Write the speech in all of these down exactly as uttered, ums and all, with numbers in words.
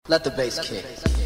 Let the bass kick.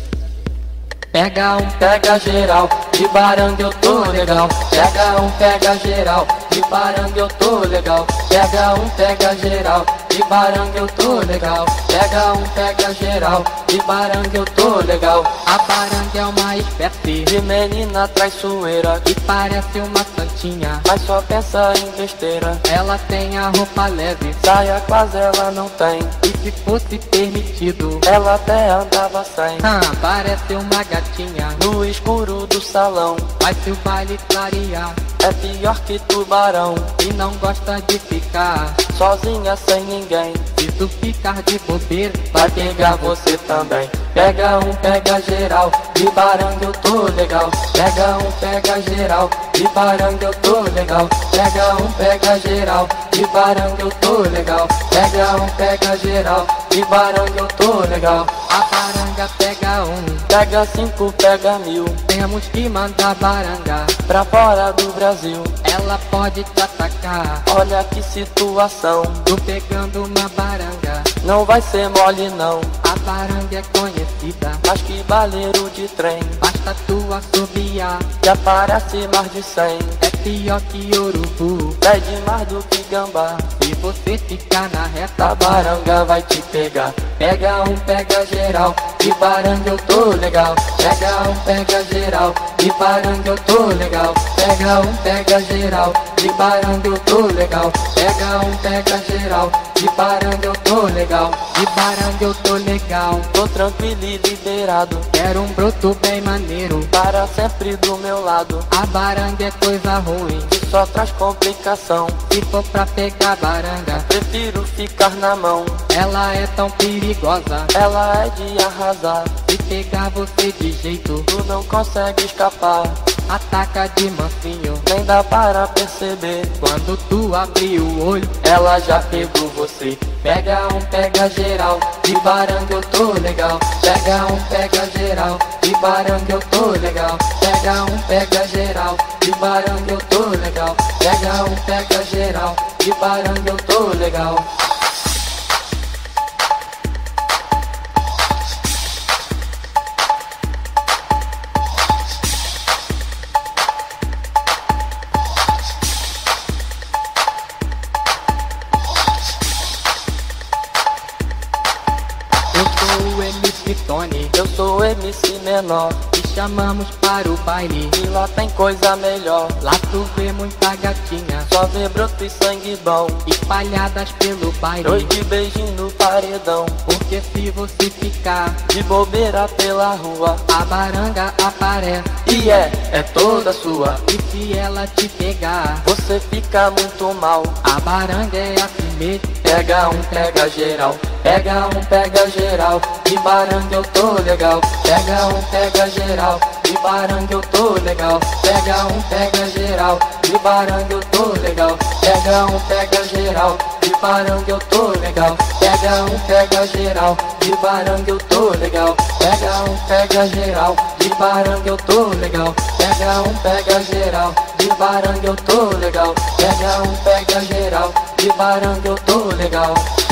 Pega um, pega geral, de baranga eu tô legal. Pega um, pega geral, de baranga eu tô legal. Pega um, pega geral, de baranga eu tô legal. Pega um, pega geral, de baranga eu tô legal. A baranga é uma espécie de menina traiçoeira que parece uma santinha, mas só pensa em besteira. Ela tem a roupa leve, saia quase ela não tem, e se fosse permitido, ela até andava sem. Ah, parece uma gatinha no escuro do salão, mas se o baile clarear, é pior que tubarão. E não gosta de ficar sozinha sem ninguém. Se tu ficar de bobeira, vai pegar você também. Pega um, pega geral, de baranga eu tô legal. Pega um, pega geral, de baranga eu tô legal. Pega um, pega geral, de baranga eu tô legal. Pega um, pega geral, de baranga eu tô legal. A baranga pega um, pega cinco, pega mil. Temos que mandar baranga pra fora do Brasil. Ela pode te atacar, olha que situação. Tô pegando uma baranga, não vai ser mole não. A baranga é conhecida, mas que baleiro de trem. Basta tu assobiar, que aparece mais de cem. É pior que urubu, pede mais do que gambá. Se você ficar na reta, a baranga vai te pegar. Pega um, pega geral, de baranga eu tô legal. Pega um, pega geral, de baranga eu tô legal. Pega um, pega geral, de baranga eu tô legal. Pega um, pega geral, de baranga eu tô legal. De baranga eu tô legal, tô tranquilo e liberado. Quero um broto bem maneiro, para sempre do meu lado. A baranga é coisa ruim, que só traz complicação. Se for pra pegar baranga, prefiro ficar na mão. Ela é tão perigosa, ela é de arrasar. Se pegar você de jeito, tu não consegue escapar. Ataca de mansinho, nem dá para perceber. Quando tu abrir o olho, ela já pegou você. Pega um, pega geral, de baranga eu tô legal. Pega um, pega geral, de baranga eu tô legal. Pega um, pega geral, de baranga eu tô legal. Pega um, pega geral, de baranga eu tô legal. Eu sou o M C Tony, eu sou o M C Menor. Te chamamos para o baile, e lá tem coisa melhor. Lá tu vê muita gatinha, só vê broto e sangue bom, espalhadas pelo baile. Dois de beijinho no paredão, porque se você ficar de bobeira pela rua, a baranga aparece e é, é toda sua. E se ela te pegar, você fica muito mal. A baranga é assim mesmo. Pega um, pega geral, pega um, pega geral, de baranga eu tô legal. Pega um, pega geral, de baranga eu tô legal. Pega um, pega geral, de baranga eu tô legal. Pega um, pega geral, de baranga eu tô legal. Pega um, pega geral, de baranga eu tô legal. Pega um, pega geral, de baranga eu tô legal. Pega um, pega geral, de baranga eu tô legal. Pega um, pega geral, de baranga eu tô legal.